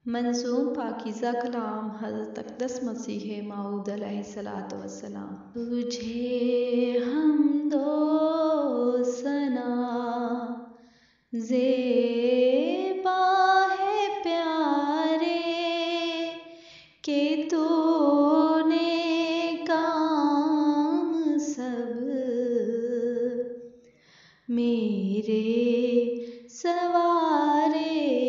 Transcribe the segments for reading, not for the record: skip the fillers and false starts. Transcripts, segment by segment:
मंसूब पाकीज़ा कलाम हज़रत अक़दस मसीह मऊद अलैहिस्सलातु वस्सलाम। तुझे हम्दो सना ज़ेबा है प्यारे कि तूने काम सब मेरे सवारे।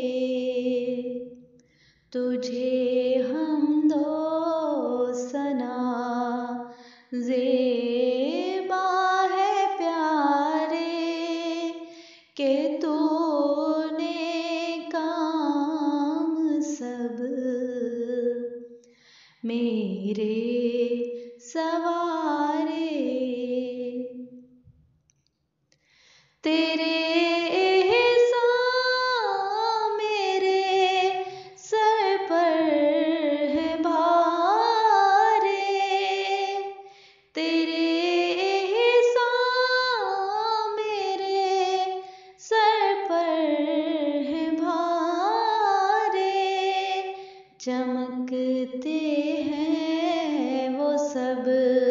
तुझे हम्दो सना ज़ेबा है प्यारे कि तूने काम सब मेरे सवारे। तेरे एहसान मेरे सर पर है भारे। तेरे एहसान मेरे सर पर है भारे। चमकते हैं वो सब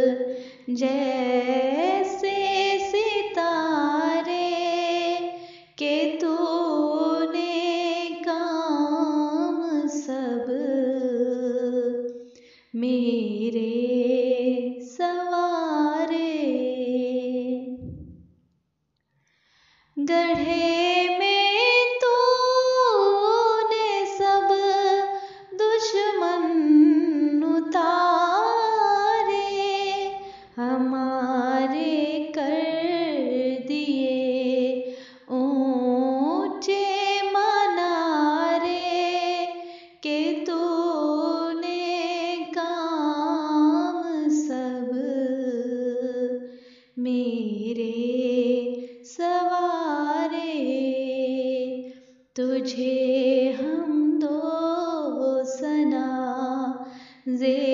जैसे सितारे कि तूने काम सब मेरे सवारे। गढ़े में तूने सब दुश्मन उतारे। हमारे कर दिए ऊंचे मनारे कि तूने काम सब मेरे सवारे। तुझे हम्दो सना